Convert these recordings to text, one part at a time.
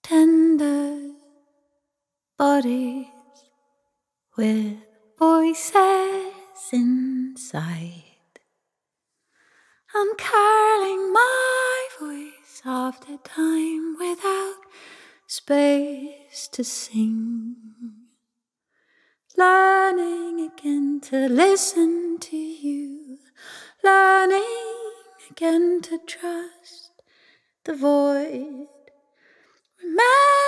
tender bodies with voices inside. I'm curling my voice after time without space to sing. Learning again to listen to you. Learning again to trust the void. Remembering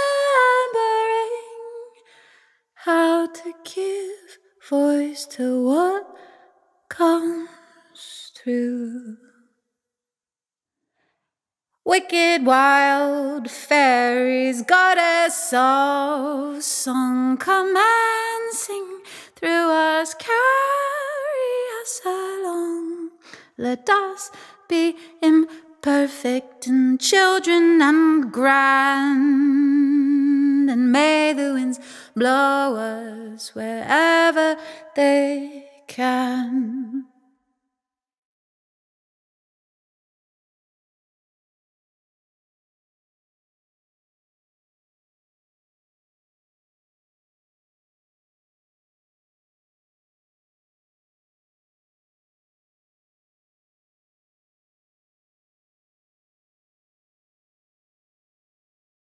how to give voice to what comes through. Wicked wild fairies, goddess of song, come and sing through us, carry us along. Let us be imperfect and children and grand, and may the winds blow us wherever they can.